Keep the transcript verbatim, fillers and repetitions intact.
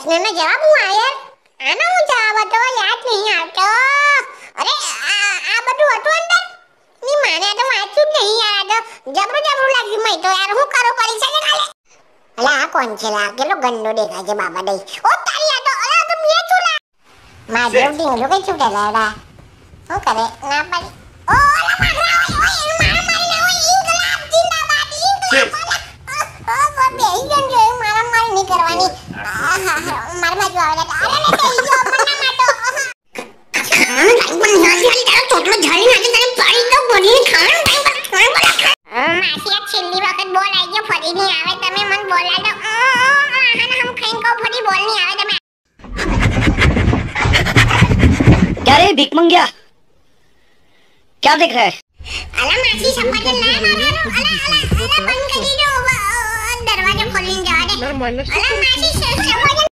પ્રશ્નનો જવાબ હું આયર આનો હું જવાબ હતો યાદ નહીં આવતો. અરે આ આ બધું હતું અંદર ની માને તો વાંચ્યું જ નહીં યાર. આ તો જબરું જબરું લાગ્યું મને તો યાર. હું કરું પરીક્ષા ને કાલે? અલા આ કોણ છે લા? કેટલો ગંદો દેખાય છે બાબા દઈ. ઓ તારી આ તો અલા તો મે છુલા માધવ ડીંગલો કઈ છુટે લાડા. હું કરે ના પાડી. ઓ અલા મારા ઓય મારા મારી ના ઓય ઇન્કલાબ જિંદાબાદ ઇન્કલાબ. ઓ ઓ બેહી ગયો જો મારા મારી નહીં કરવાની. મારા બાજુ આવે અરે લે બેહી ગયો મને માટો. ખાણ પણ જલ્દી તારો ચોટલો ઝાડી નાખે તને પાડી દો બોલી ખાણ ખાણ ખાણ માસી આ છેલ્લી વખત બોલ આવી ગયો ફરી નહીં આવે તમે મને બોલા દો. આહાને હમ ખાઈને કહો ફરી બોલ નહીં આવે તમે. क्या रे भीख मंगिया क्या देख रहा है? अला मासी सपा के ला मारो अला अला अला बंद कर दो दरवाजा खोलने जा दे. अला मासी सपा